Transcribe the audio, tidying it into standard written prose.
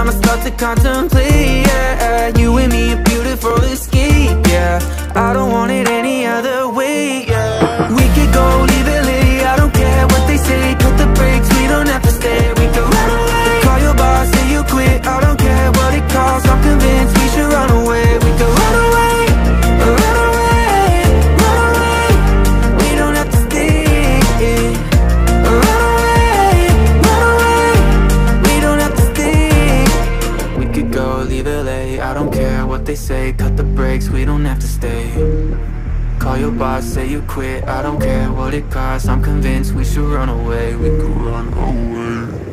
I'ma start to contemplate, yeah. You and me, a beautiful escape, yeah. I don't want it any other way, yeah. We could go, leave it late, I don't care what they say. Cut the brakes, we don't have to stay. We could run away, call your boss, say you quit. I don't care what it costs, I'm convinced we should run away. We could run away, run away, run away. We don't have to stay. Run away, run away. We don't have to stay. We could go, leave it late, I don't care what they say. Cut the brakes, we don't have to stay. Call your boss, say you quit. I don't care what it costs, I'm convinced we should run away. We could run away.